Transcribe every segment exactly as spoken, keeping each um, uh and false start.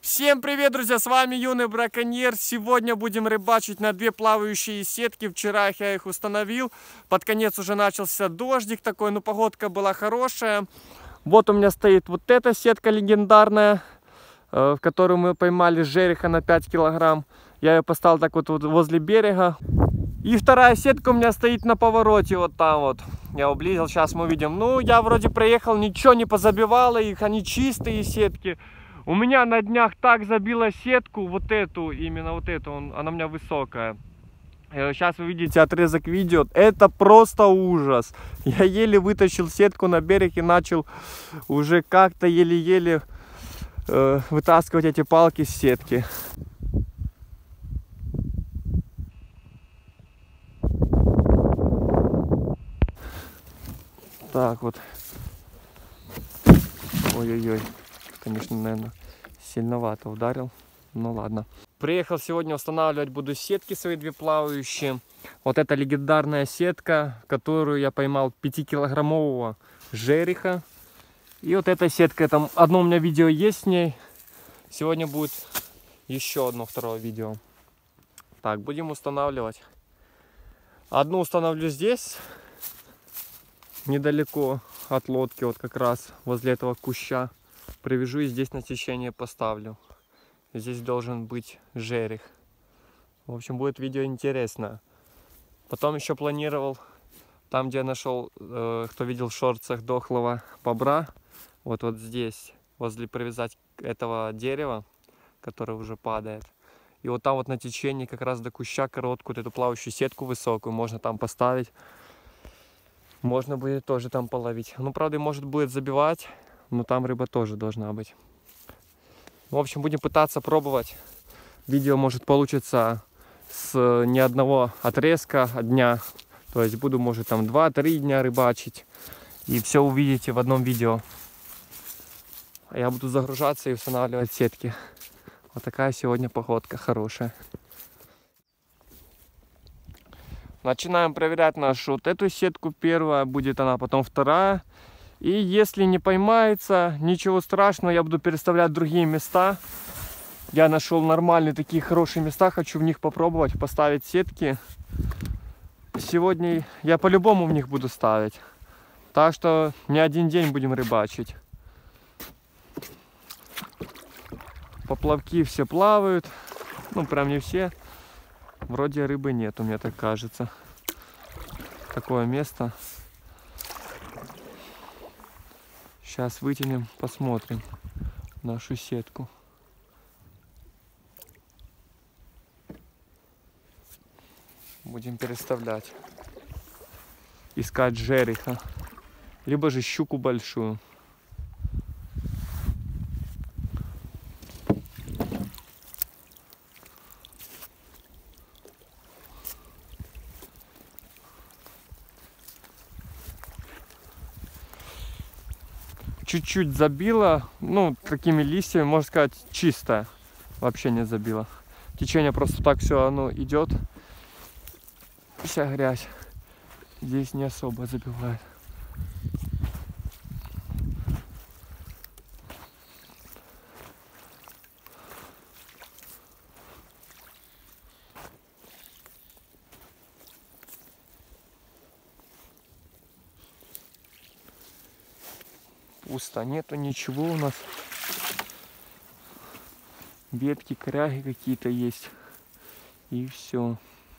Всем привет, друзья, с вами Юный Браконьер. Сегодня будем рыбачить на две плавающие сетки. Вчера я их установил. Под конец уже начался дождик такой, но погодка была хорошая. Вот у меня стоит вот эта сетка легендарная, в которую мы поймали жереха на пять килограмм. Я ее поставил так вот возле берега. И вторая сетка у меня стоит на повороте вот там вот. Я ублизил, сейчас мы увидим. Ну, я вроде проехал, ничего не позабивало их, они чистые сетки. У меня на днях так забила сетку, вот эту, именно вот эту, он, она у меня высокая. Сейчас вы видите отрезок видео, это просто ужас. Я еле вытащил сетку на берег и начал уже как-то еле-еле э, вытаскивать эти палки с сетки. Так вот. Ой-ой-ой. Конечно, наверное, сильновато ударил. Ну ладно. Приехал сегодня устанавливать буду сетки свои две плавающие. Вот эта легендарная сетка, которую я поймал пятикилограммового жереха. И вот эта сетка, там одно у меня видео есть с ней. Сегодня будет еще одно второе видео. Так, будем устанавливать. Одну установлю здесь, недалеко от лодки, вот как раз возле этого куща. Привяжу и здесь на течение поставлю. Здесь должен быть жерех. В общем, будет видео интересно. Потом еще планировал, там где я нашел, э, кто видел в шортсах дохлого бобра, вот вот здесь, возле привязать этого дерева, которое уже падает. И вот там вот на течении как раз до куща короткую, вот эту плавающую сетку высокую можно там поставить. Можно будет тоже там половить. Ну, правда, может будет забивать. Но там рыба тоже должна быть. В общем, будем пытаться пробовать. Видео может получиться с не одного отрезка дня. То есть буду, может, там два-три дня рыбачить. И все увидите в одном видео. Я буду загружаться и устанавливать сетки. Вот такая сегодня походка хорошая. Начинаем проверять нашу вот эту сетку. Первая будет она, потом вторая. И если не поймается, ничего страшного, я буду переставлять другие места. Я нашел нормальные такие хорошие места, хочу в них попробовать поставить сетки. Сегодня я по-любому в них буду ставить. Так что не один день будем рыбачить. Поплавки все плавают. Ну, прям не все. Вроде рыбы нет, у меня так кажется. Такое место. Сейчас вытянем, посмотрим нашу сетку. Будем переставлять. Искать жереха. Либо же щуку большую. Чуть-чуть забила, ну, такими листьями, можно сказать, чисто. Вообще не забила. Течение просто так все оно идет. Вся грязь. Здесь не особо забивает. Пусто, нету ничего у нас. Ветки, коряги какие-то есть. И все.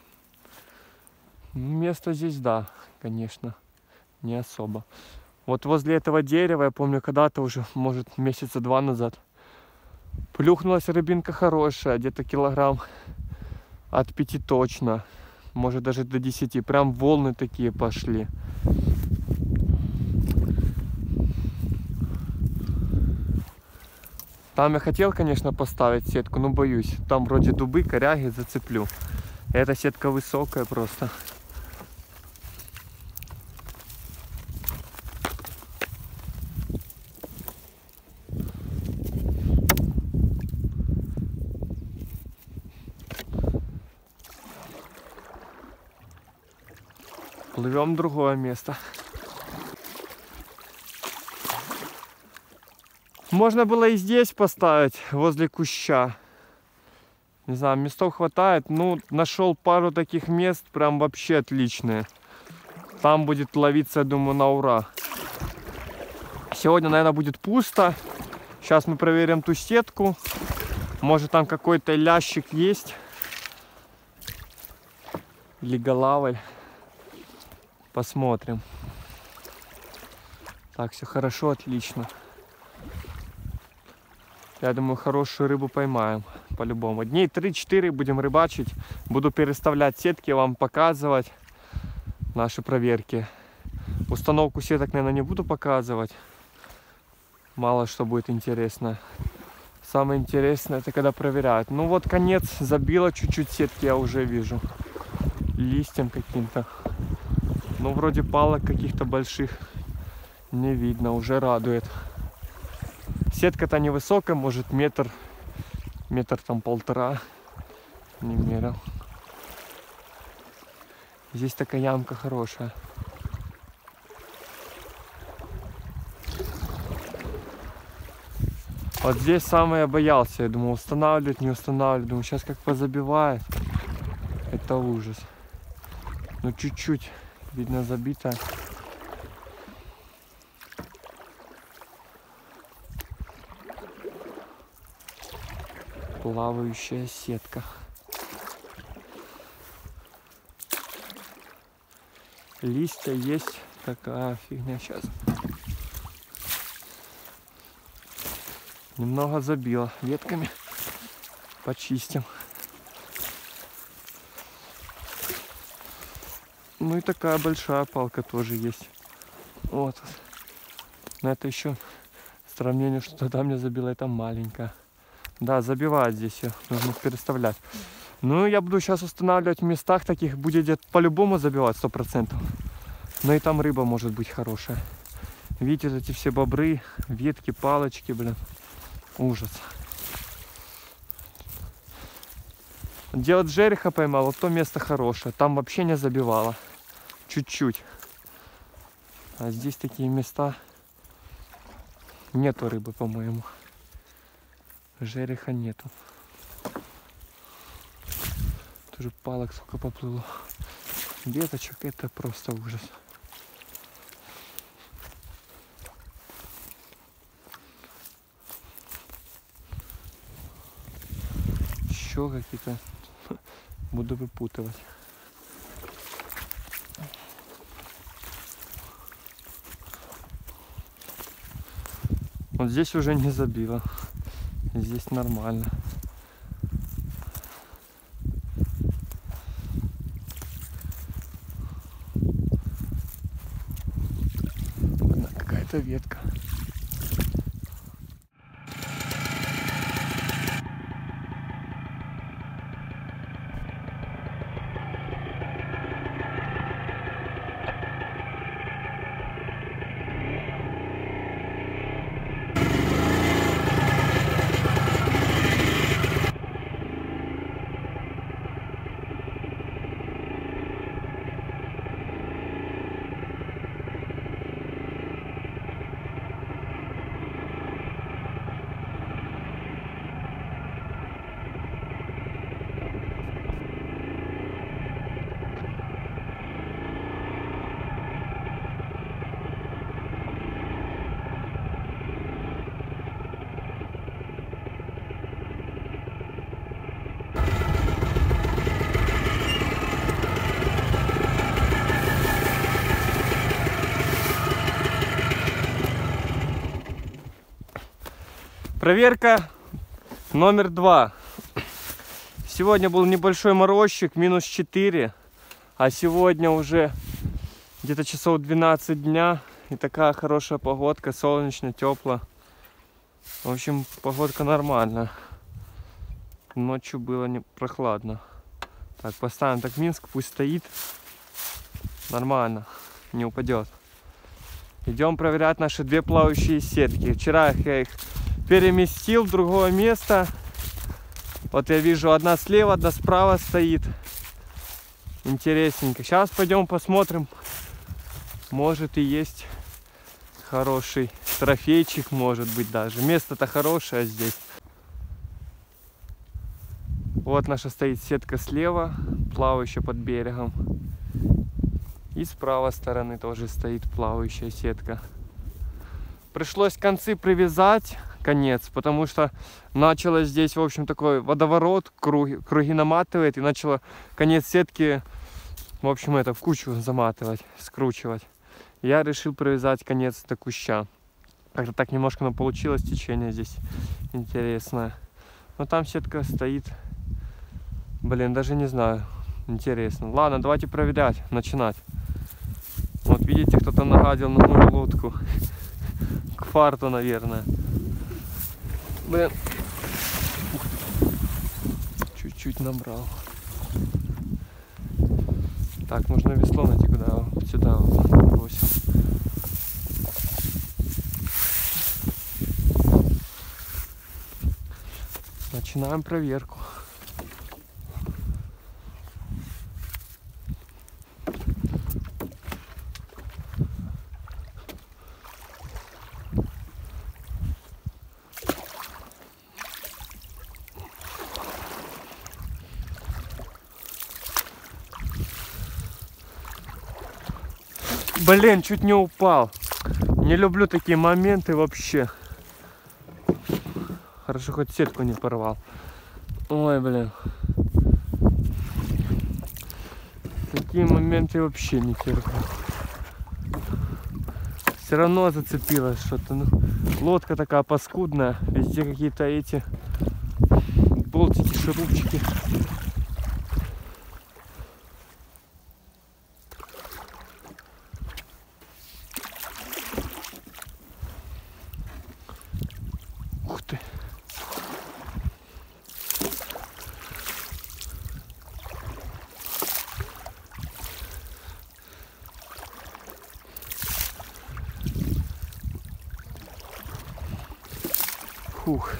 Место здесь, да, конечно, не особо. Вот возле этого дерева, я помню, когда-то уже, может, месяца два назад, плюхнулась рыбинка хорошая, где-то килограмм от пяти точно. Может, даже до десяти. Прям волны такие пошли. Там я хотел, конечно, поставить сетку, но боюсь. Там вроде дубы, коряги, зацеплю. Эта сетка высокая просто. Плывем в другое место. Можно было и здесь поставить, возле куща. Не знаю, местов хватает. Ну, нашел пару таких мест, прям вообще отличные. Там будет ловиться, я думаю, на ура. Сегодня, наверное, будет пусто. Сейчас мы проверим ту сетку. Может, там какой-то лящик есть. Или голавль. Посмотрим. Так, все хорошо, отлично. Я думаю, хорошую рыбу поймаем. По-любому. Дней три-четыре будем рыбачить. Буду переставлять сетки, вам показывать наши проверки. Установку сеток, наверное, не буду показывать. Мало что будет интересно. Самое интересное, это когда проверяют. Ну вот, конец забило чуть-чуть сетки, я уже вижу. Листьям каким-то. Ну, вроде палок каких-то больших не видно, уже радует. Сетка-то невысокая, может метр, метр там полтора, не мерил. Здесь такая ямка хорошая. Вот здесь самое я боялся, я думал, устанавливать, не устанавливать. Думаю, сейчас как позабивает. Это ужас. Ну чуть-чуть, видно, забито. Плавающая сетка. Листья есть, такая фигня сейчас. Немного забило ветками. Почистим. Ну и такая большая палка тоже есть. Вот. Но это еще в сравнении, что тогда мне забило, это маленькая. Да, забивает здесь ее. Нужно переставлять. Ну, я буду сейчас устанавливать в местах таких. Будет где-то по-любому забивать сто процентов. Но и там рыба может быть хорошая. Видите, вот эти все бобры, ветки, палочки, блин. Ужас. Делать жереха поймал, вот то место хорошее. Там вообще не забивало. Чуть-чуть. А здесь такие места. Нету рыбы, по-моему. Жереха нету. Тоже палок сколько поплыло. Веточек, это просто ужас. Еще какие-то буду выпутывать. Вот здесь уже не забило. Здесь нормально. Какая-то ветка. Проверка номер два. Сегодня был небольшой морозчик, минус четыре. А сегодня уже где-то часов двенадцать дня. И такая хорошая погодка, солнечно, тепло. В общем, погодка нормальная. Ночью было не прохладно. Так, поставим так Минск, пусть стоит. Нормально, не упадет. Идем проверять наши две плавающие сетки. Вчера я их переместил в другое место. Вот я вижу, одна слева, одна справа стоит. Интересненько. Сейчас пойдем посмотрим. Может и есть хороший трофейчик, может быть, даже. Место-то хорошее здесь. Вот наша стоит сетка слева, плавающая под берегом. И с правой стороны тоже стоит плавающая сетка. Пришлось концы привязать, конец, потому что начало здесь, в общем, такой водоворот, круги, круги наматывает, и начало конец сетки, в общем, это в кучу заматывать, скручивать. Я решил привязать конец до куща. Как-то так немножко, но получилось, течение здесь интересное. Но там сетка стоит, блин, даже не знаю, интересно. Ладно, давайте проверять, начинать. Вот видите, кто-то нагадил на мою лодку. К фарту, наверное. Блин. Чуть-чуть набрал. Так, нужно весло найти, куда вот сюда вот бросил. Начинаем проверку. Блин, чуть не упал. Не люблю такие моменты вообще. Хорошо, хоть сетку не порвал. Ой, блин. Такие моменты вообще не терплю. Все равно зацепилось что-то. Ну, лодка такая паскудная. Везде какие-то эти болтики, шурупчики. Ух ты. Фух.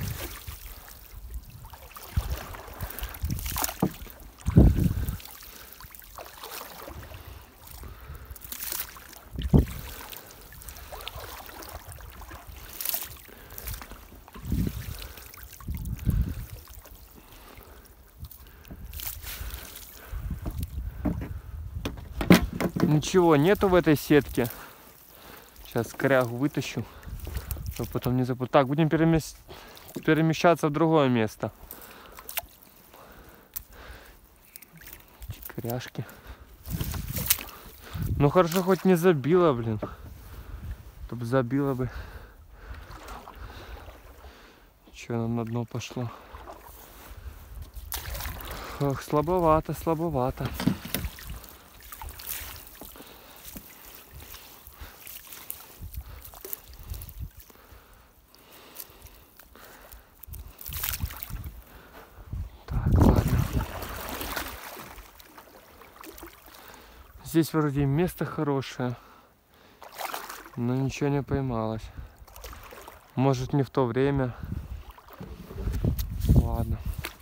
Ничего нету в этой сетке. Сейчас корягу вытащу, чтобы потом не запутать. Так, будем перемещ... перемещаться в другое место. Коряшки. Ну хорошо, хоть не забила, блин. То бы забила бы. Че, нам на дно пошло? Ох, слабовато, слабовато. Здесь вроде место хорошее, но ничего не поймалось. Может, не в то время. Ладно.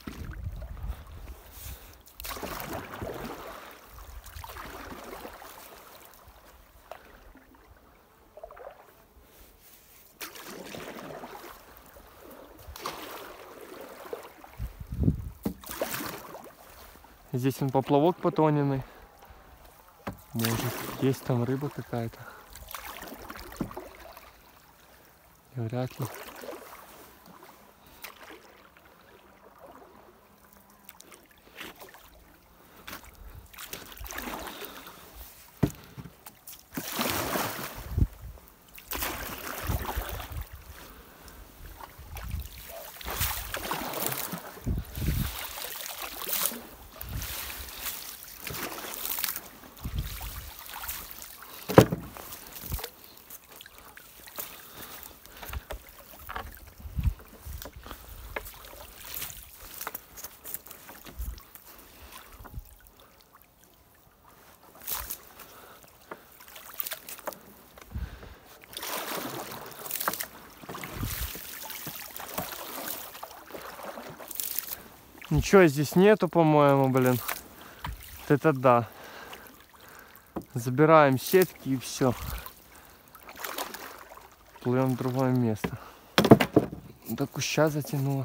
Здесь он поплавок потоненный. Может, есть там рыба какая-то. Вряд ли. Ничего здесь нету, по-моему, блин. Вот это да. Забираем сетки и все. Плывем в другое место. До куща затянуло.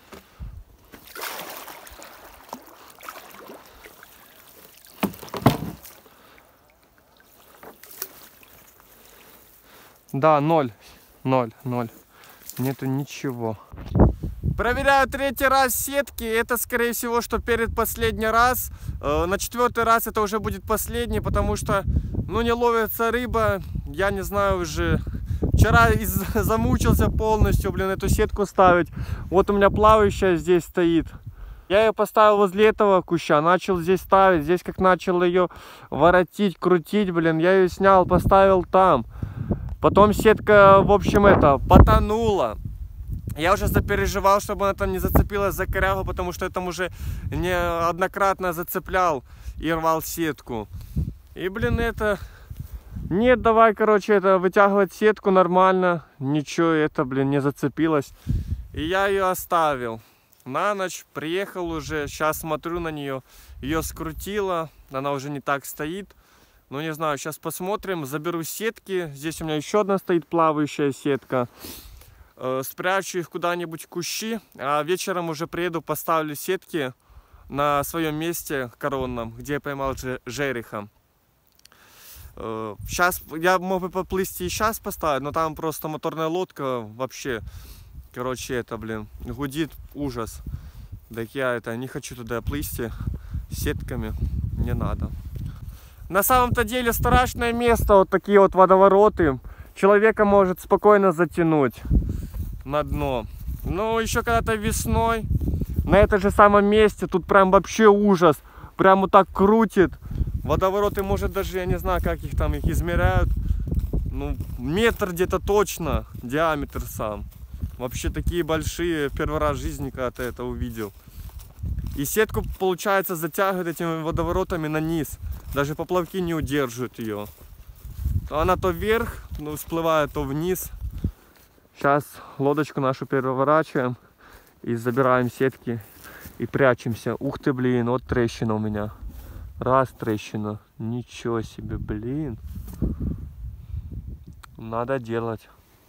Да, ноль. Ноль, ноль. Нету ничего. Проверяю третий раз сетки. Это, скорее всего, что перед последний раз. Э, на четвертый раз это уже будет последний, потому что, ну, не ловится рыба. Я не знаю уже. Вчера из замучился полностью, блин, эту сетку ставить. Вот у меня плавающая здесь стоит. Я ее поставил возле этого куща, начал здесь ставить. Здесь как начал ее воротить, крутить, блин, я ее снял, поставил там. Потом сетка, в общем, это, потонула. Я уже запереживал, чтобы она там не зацепилась за корягу, потому что я там уже неоднократно зацеплял и рвал сетку. И, блин, это... Нет, давай, короче, это вытягивать сетку нормально. Ничего, это, блин, не зацепилось. И я ее оставил. На ночь приехал уже, сейчас смотрю на нее. Ее скрутило, она уже не так стоит. Ну, не знаю, сейчас посмотрим. Заберу сетки. Здесь у меня еще одна стоит плавающая сетка. Э, спрячу их куда-нибудь в кущи. А вечером уже приеду, поставлю сетки на своем месте коронном, где я поймал жереха. Э, сейчас я мог бы поплыть и сейчас поставить, но там просто моторная лодка вообще, короче, это, блин, гудит ужас. Так я это не хочу туда плыть сетками, не надо. На самом-то деле страшное место, вот такие вот водовороты. Человека может спокойно затянуть на дно. Но еще когда-то весной, на этом же самом месте, тут прям вообще ужас. Прям вот так крутит. Водовороты, может, даже, я не знаю, как их там их измеряют. Ну, метр где-то точно, диаметр сам. Вообще такие большие, первый раз в жизни когда-то это увидел. И сетку, получается, затягивает этими водоворотами на низ. Даже поплавки не удерживают ее. Она то вверх, ну, всплывает, то вниз. Сейчас лодочку нашу переворачиваем и забираем сетки и прячемся. Ух ты, блин, вот трещина у меня. Раз трещина. Ничего себе, блин. Надо делать.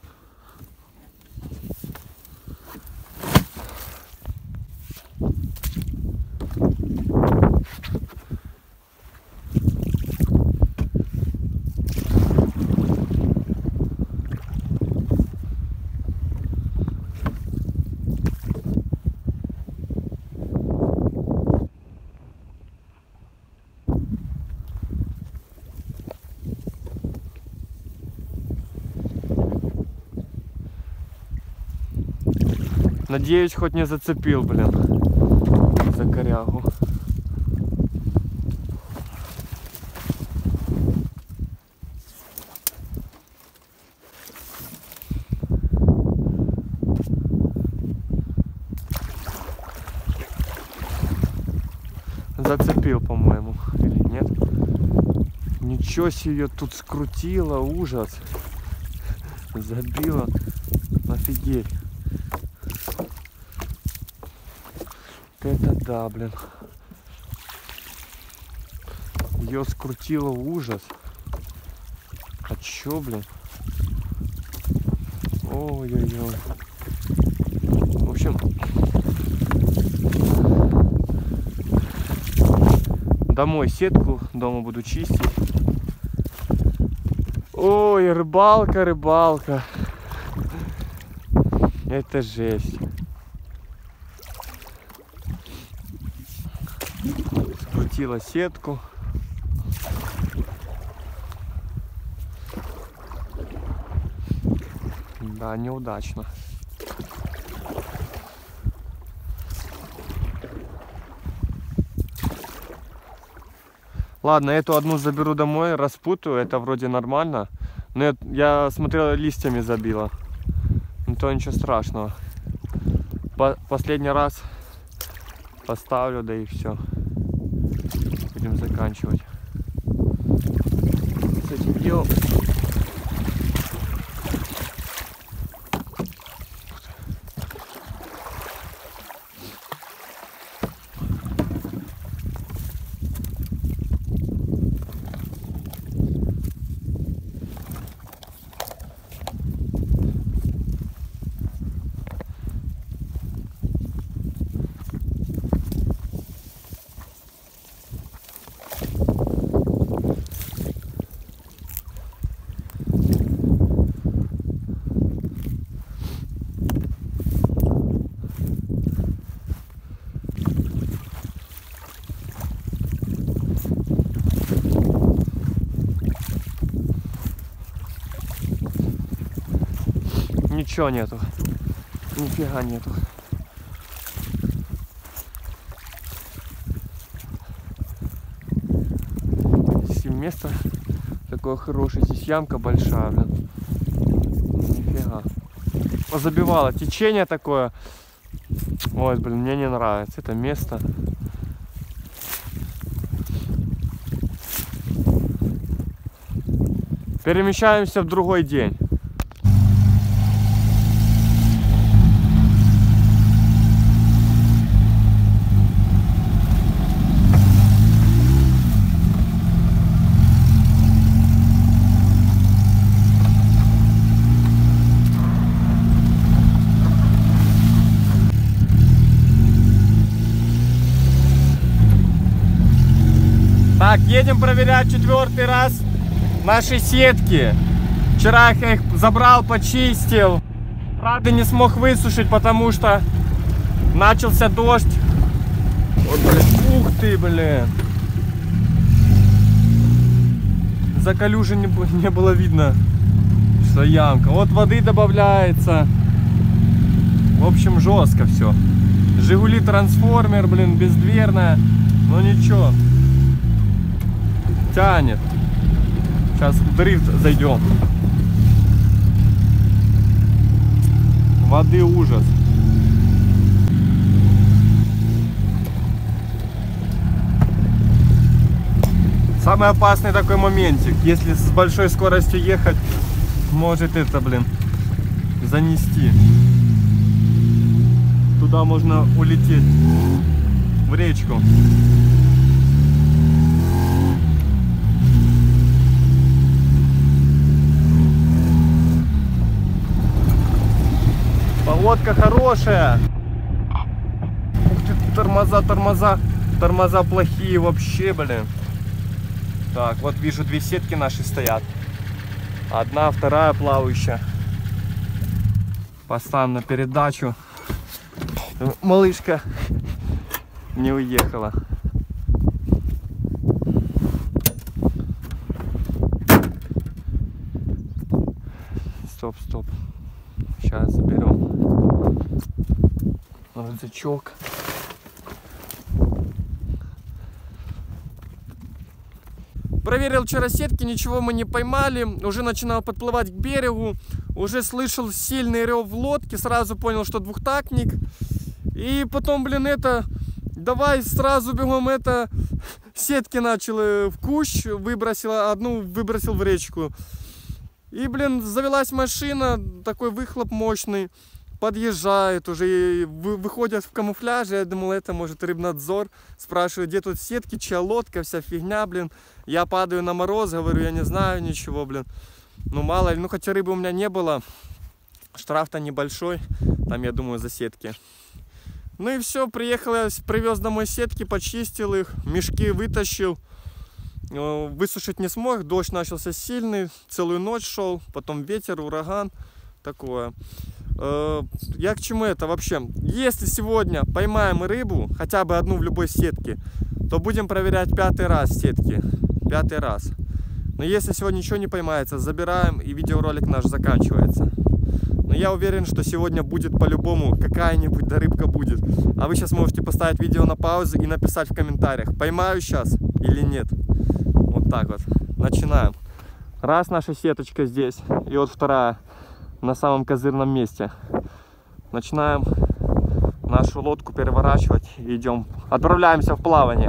Надеюсь, хоть не зацепил, блин, за корягу. Зацепил, по-моему, или нет? Ничего себе, ее тут скрутило, ужас. Забило, офигеть. Это да, блин. Ее скрутило, ужас. А чё, блин? Ой-ой-ой. В общем, домой сетку, дома буду чистить. Ой, рыбалка, рыбалка. Это жесть. Скрутила сетку. Да, неудачно. Ладно, эту одну заберу домой, распутаю, это вроде нормально. Но я, я смотрел, листьями забила. Ну то ничего страшного. По последний раз поставлю, да и все. Будем заканчивать с этим делом. Ничего нету. Нифига нету. Здесь место такое хорошее. Здесь ямка большая, блин. Нифига. Позабивало. Течение такое. Ой, блин, мне не нравится это место. Перемещаемся в другой день. Так, едем проверять четвертый раз наши сетки. Вчера я их забрал, почистил. Правда, не смог высушить, потому что начался дождь. Вот, блин. Ух ты, блин. За калюжи не, не было видно, что ямка. Вот воды добавляется. В общем, жестко все. Жигули трансформер, блин, бездверная. Но ничего. Тянет. Сейчас в дрифт зайдем. Воды ужас. Самый опасный такой моментик. Если с большой скоростью ехать, может это, блин, занести. Туда можно улететь. В речку. Погодка хорошая. Ух ты, тормоза, тормоза. Тормоза плохие вообще, блин. Так, вот вижу, две сетки наши стоят. Одна, вторая плавающая. Поставим на передачу. Малышка не уехала. Стоп, стоп. Сейчас заберем рюкзачок. Проверил вчера сетки, ничего мы не поймали. Уже начинал подплывать к берегу. Уже слышал сильный рев в лодке. Сразу понял, что двухтактник. И потом, блин, это... Давай сразу бегом это... Сетки начал в кущ. Выбросил одну, выбросил в речку. И, блин, завелась машина. Такой выхлоп мощный. Подъезжает уже. Выходят в камуфляже. Я думал, это может рыбнадзор. Спрашиваю, где тут сетки, чья лодка, вся фигня, блин. Я падаю на мороз, говорю, я не знаю ничего, блин. Ну, мало ли, ну, хотя рыбы у меня не было. Штраф-то небольшой. Там, я думаю, за сетки. Ну и все, приехал я, привез домой сетки, почистил их, мешки вытащил. Высушить не смог, дождь начался сильный, целую ночь шел, потом ветер, ураган, такое. Я к чему это вообще? Если сегодня поймаем рыбу, хотя бы одну в любой сетке, то будем проверять пятый раз сетки. Пятый раз. Но если сегодня ничего не поймается, забираем, и видеоролик наш заканчивается. Но я уверен, что сегодня будет по-любому какая-нибудь да рыбка будет. А вы сейчас можете поставить видео на паузу и написать в комментариях, поймаю сейчас или нет. Вот так вот. Начинаем. Раз наша сеточка здесь, и вот вторая на самом козырном месте. Начинаем нашу лодку переворачивать и идем. Отправляемся в плавание.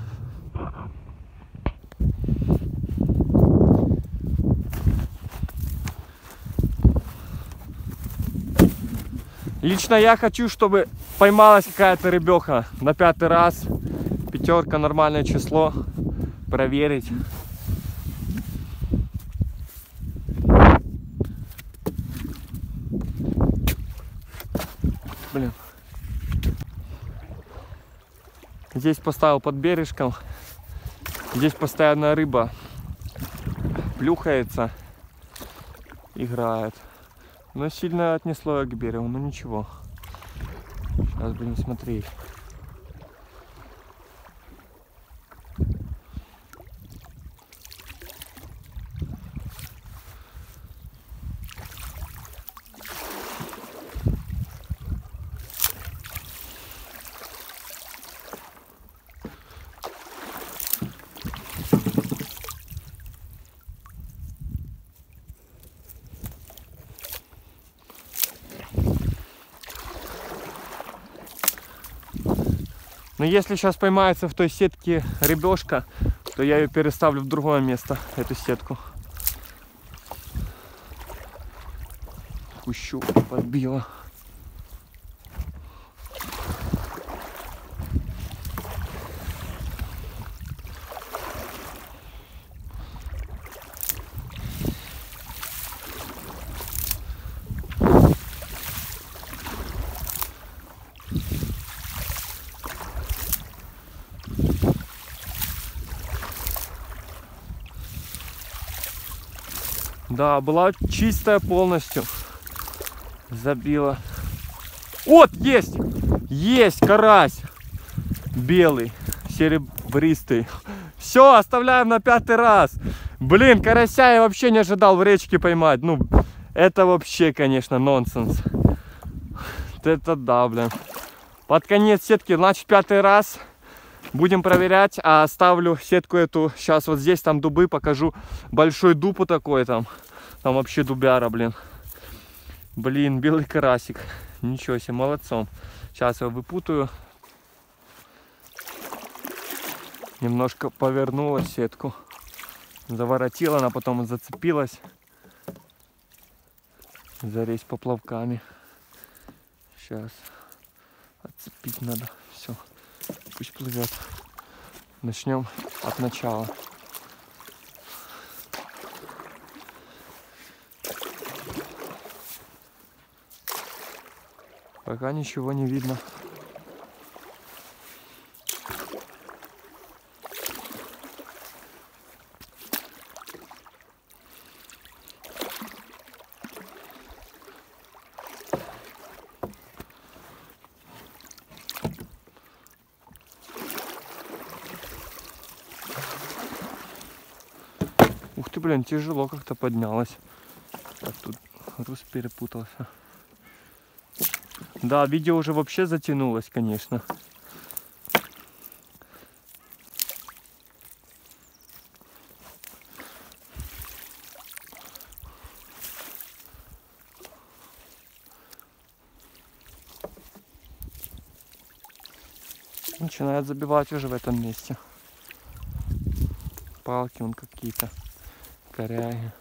Лично я хочу, чтобы поймалась какая-то рыбеха на пятый раз. Пятерка, нормальное число. Проверить. Блин. Здесь поставил под бережком. Здесь постоянно рыба плюхается, играет. Но сильно отнесло к берегу, но ничего. Сейчас будем смотреть. Но если сейчас поймается в той сетке рыбешка, то я ее переставлю в другое место, эту сетку. Кущу подбила. Да, была чистая полностью. Забила. Вот, есть! Есть карась! Белый, серебристый. Все, оставляем на пятый раз. Блин, карася я вообще не ожидал в речке поймать. Ну, это вообще, конечно, нонсенс. Это да, блин. Под конец сетки, значит, пятый раз. Будем проверять, а оставлю сетку эту. Сейчас вот здесь, там дубы, покажу. Большой дуб вот такой там. Там вообще дубяра, блин. Блин, белый карасик. Ничего себе, молодцом. Сейчас я выпутаю. Немножко повернула сетку. Заворотила, она потом зацепилась. Зарезь поплавками. Сейчас. Отцепить надо. Все. Пусть плывет. Начнем от начала. Пока ничего не видно. Ух ты, блин, тяжело как-то поднялась. Так, тут груз перепутался. Да, видео уже вообще затянулось, конечно. Начинает забивать уже в этом месте. Палки вон какие-то, коряги.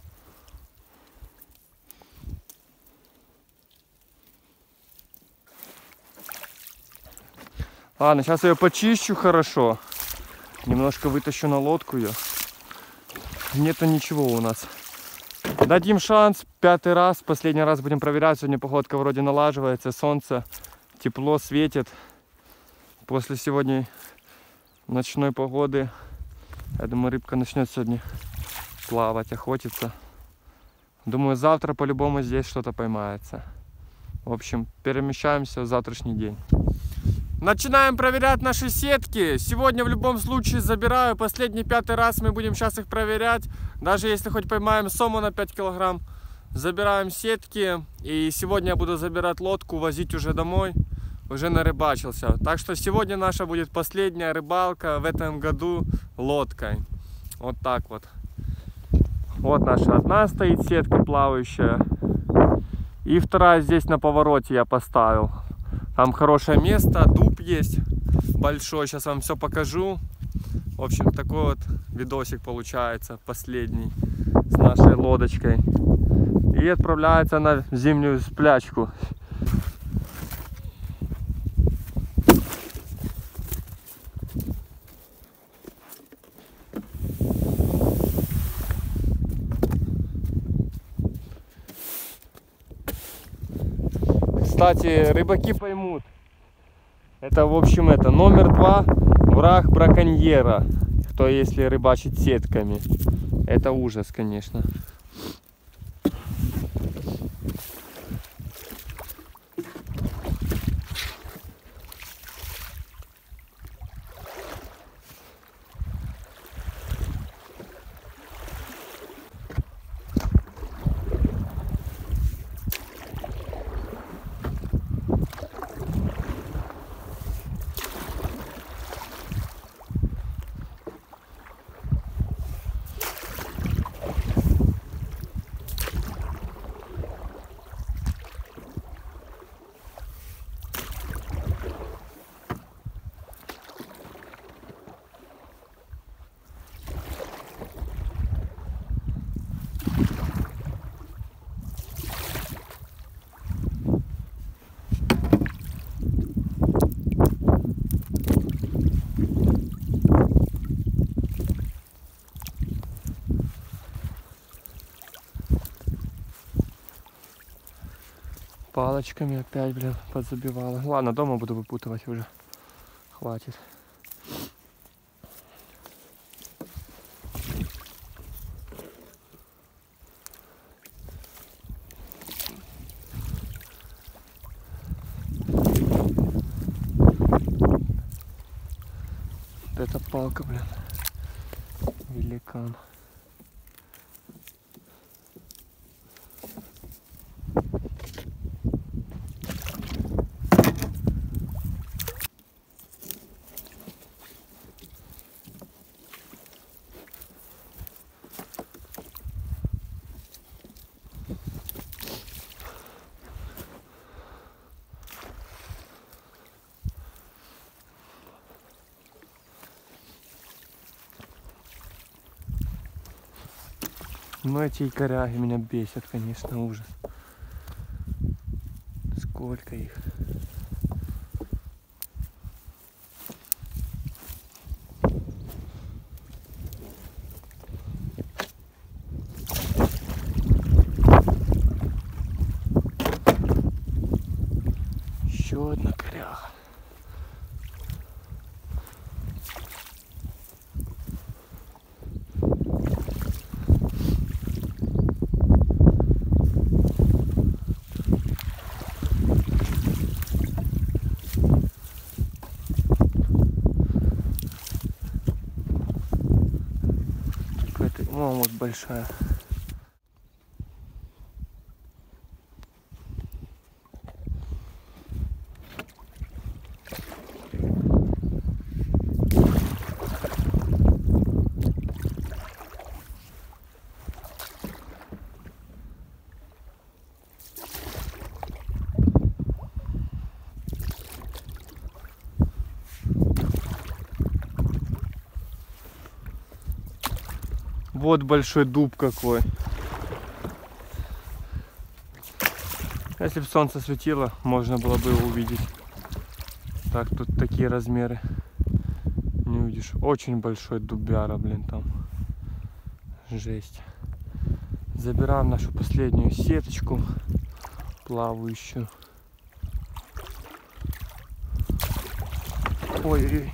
Ладно, сейчас я ее почищу хорошо. Немножко вытащу на лодку ее. Нету ничего у нас. Дадим шанс. Пятый раз. Последний раз будем проверять. Сегодня погодка вроде налаживается. Солнце. Тепло светит. После сегодня ночной погоды, я думаю, рыбка начнет сегодня плавать, охотиться. Думаю, завтра по-любому здесь что-то поймается. В общем, перемещаемся в завтрашний день. Начинаем проверять наши сетки. Сегодня в любом случае забираю. Последний пятый раз мы будем сейчас их проверять. Даже если хоть поймаем сому на пять килограмм, забираем сетки. И сегодня я буду забирать лодку, возить уже домой. Уже нарыбачился. Так что сегодня наша будет последняя рыбалка в этом году лодкой. Вот так вот. Вот наша одна стоит сетка плавающая. И вторая здесь на повороте я поставил. Там хорошее место, дуб есть большой. Сейчас вам все покажу. В общем, такой вот видосик получается, последний, с нашей лодочкой. И отправляется на зимнюю сплячку. Кстати, рыбаки поймут. Это, в общем, это номер два враг браконьера. Кто если рыбачит сетками. Это ужас, конечно. палочками опять, блин, подзабивала. Ладно, дома буду выпутывать уже. Хватит. Вот эта палка, блин, великан. Ну эти якоряги меня бесят, конечно, ужас. Сколько их. Еще одна коряга. О, вот большая. Вот большой дуб какой. Если бы солнце светило, можно было бы его увидеть. Так, тут такие размеры. Не увидишь. Очень большой дубяра, блин, там. Жесть. Забираем нашу последнюю сеточку плавающую. Ой-ой-ой.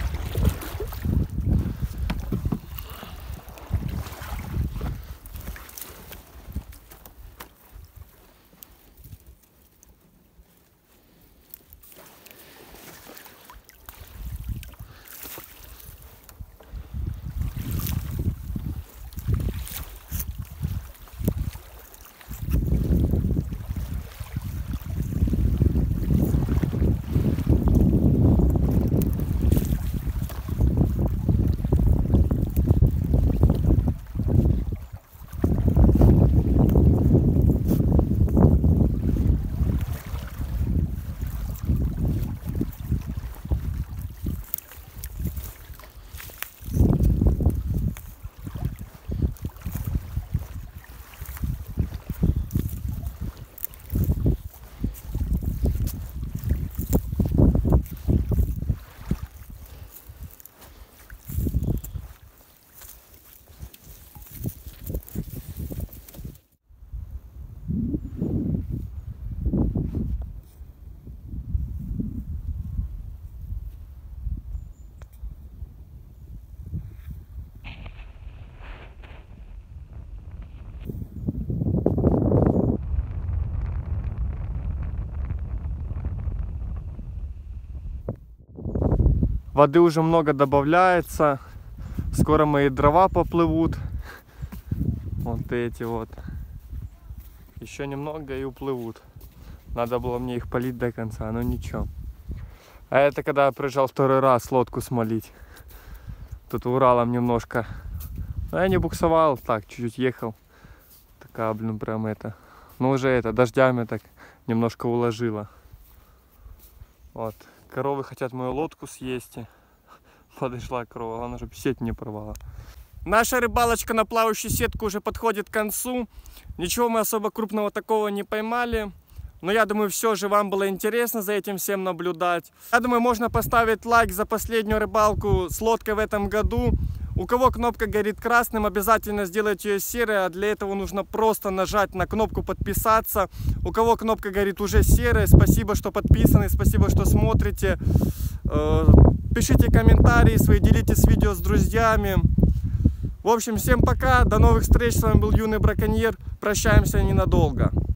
Воды уже много добавляется. Скоро мои дрова поплывут. Вот эти вот. Еще немного и уплывут. Надо было мне их полить до конца, но ничего. А это когда я приезжал второй раз лодку смолить. Тут Уралом немножко. Но я не буксовал, так, чуть-чуть ехал. Такая, блин, прям это. Ну уже это, дождями так немножко уложило. Вот. Коровы хотят мою лодку съесть. Подошла корова, главное, чтобы сеть не порвала. Наша рыбалочка на плавающую сетку уже подходит к концу. Ничего мы особо крупного такого не поймали. Но я думаю, все же вам было интересно за этим всем наблюдать. Я думаю, можно поставить лайк за последнюю рыбалку с лодкой в этом году. У кого кнопка горит красным, обязательно сделайте ее серой, а для этого нужно просто нажать на кнопку подписаться. У кого кнопка горит уже серой, спасибо, что подписаны, спасибо, что смотрите. Пишите комментарии свои, делитесь видео с друзьями. В общем, всем пока, до новых встреч, с вами был Юный Браконьер, прощаемся ненадолго.